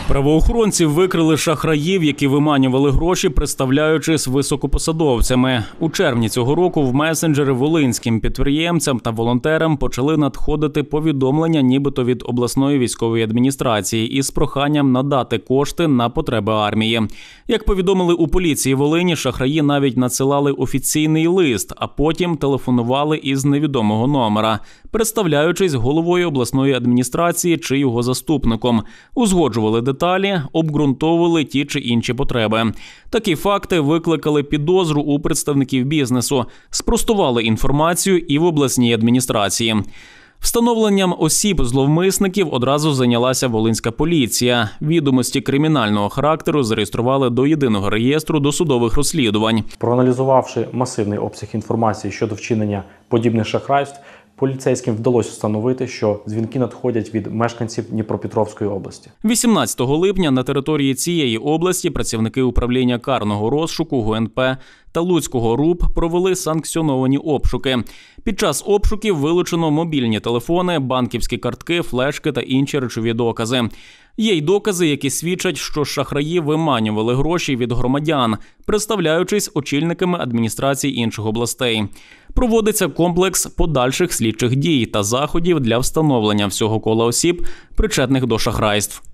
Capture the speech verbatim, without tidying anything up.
Правоохоронці викрили шахраїв, які виманювали гроші, представляючись високопосадовцями. У червні цього року в месенджери волинським підприємцям та волонтерам почали надходити повідомлення нібито від обласної військової адміністрації із проханням надати кошти на потреби армії. Як повідомили у поліції Волині, шахраї навіть надсилали офіційний лист, а потім телефонували із невідомого номера, представляючись головою обласної адміністрації чи його заступником. Узгоджували деталі, обґрунтовували ті чи інші потреби. Такі факти викликали підозру у представників бізнесу, спростували інформацію і в обласній адміністрації. Встановленням осіб зловмисників одразу зайнялася волинська поліція. Відомості кримінального характеру зареєстрували до єдиного реєстру досудових розслідувань. Проаналізувавши масивний обсяг інформації щодо вчинення подібних шахрайств, поліцейським вдалося встановити, що дзвінки надходять від мешканців Дніпропетровської області. вісімнадцятого липня на території цієї області працівники управління карного розшуку ГУ Ен Пе та Луцького РУП провели санкціоновані обшуки. Під час обшуків вилучено мобільні телефони, банківські картки, флешки та інші речові докази. Є й докази, які свідчать, що шахраї виманювали гроші від громадян, представляючись очільниками адміністрацій інших областей. Проводиться комплекс подальших слідчих дій та заходів для встановлення всього кола осіб, причетних до шахрайств.